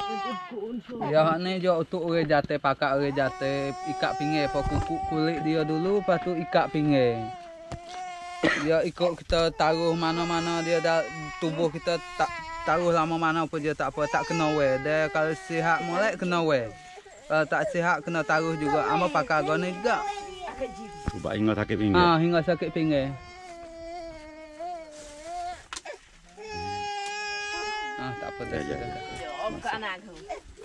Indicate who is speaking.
Speaker 1: Ya ni jo untuk orang jatuh pakak orang jatuh ikat pinggir apa kuku kulit dia dulu lepas tu ikat pinggir. Dia ikut kita taruh mana-mana dia dah tubuh kita tak taruh lama mana pun dia tak apa tak kena we. Dia kalau sihat molek kena we. Kalau tak sihat kena taruh juga. Ama pakai goni juga.
Speaker 2: Ubah hingga sakit pinggir.
Speaker 1: Hingga sakit pinggir. Tak apa dah.
Speaker 3: Buka anak aku.